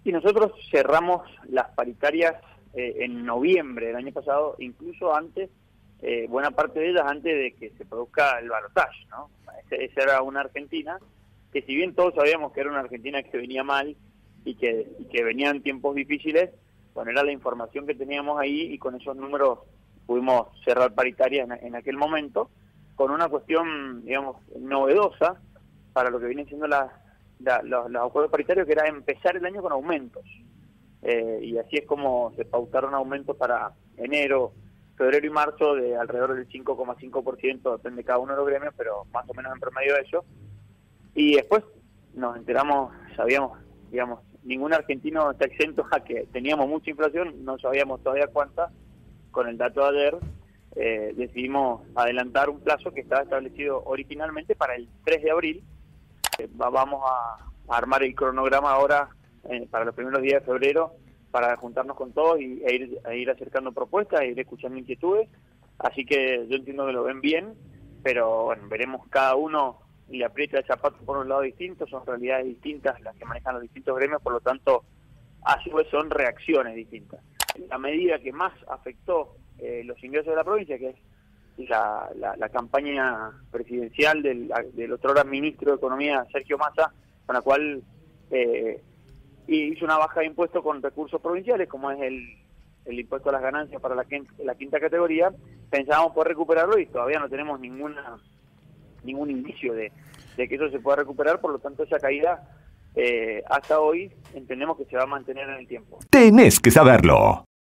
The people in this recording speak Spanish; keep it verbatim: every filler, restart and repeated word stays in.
Y nosotros cerramos las paritarias eh, en noviembre del año pasado, incluso antes, eh, buena parte de ellas antes de que se produzca el balotaje, ¿no? Ese, esa era una Argentina que, si bien todos sabíamos que era una Argentina que venía mal y que, y que venían tiempos difíciles, bueno, era la información que teníamos ahí y con esos números pudimos cerrar paritarias en, en aquel momento, con una cuestión, digamos, novedosa para lo que vienen siendo las, la, los, los acuerdos paritarios, que era empezar el año con aumentos. Eh, y así es como se pautaron aumentos para enero, febrero y marzo de alrededor del cinco coma cinco por ciento, depende de cada uno de los gremios, pero más o menos en promedio de eso. Y después nos enteramos, sabíamos, digamos, ningún argentino está exento a que teníamos mucha inflación, no sabíamos todavía cuánta. Con el dato de ayer eh, decidimos adelantar un plazo que estaba establecido originalmente para el tres de abril. Eh, va, vamos a, a armar el cronograma ahora eh, para los primeros días de febrero, para juntarnos con todos y, e, ir, e ir acercando propuestas, e ir escuchando inquietudes. Así que yo entiendo que lo ven bien, pero bueno, veremos, cada uno le aprieta el zapato por un lado distinto, son realidades distintas las que manejan los distintos gremios, por lo tanto, a su vez son reacciones distintas. La medida que más afectó eh, los ingresos de la provincia, que es la, la, la campaña presidencial del, del otrora ministro de Economía, Sergio Massa, con la cual eh, hizo una baja de impuestos con recursos provinciales, como es el, el impuesto a las ganancias para la quinta, la quinta categoría. Pensábamos poder recuperarlo y todavía no tenemos ninguna ningún indicio de, de que eso se pueda recuperar, por lo tanto esa caída eh, hasta hoy entendemos que se va a mantener en el tiempo. Tenés que saberlo.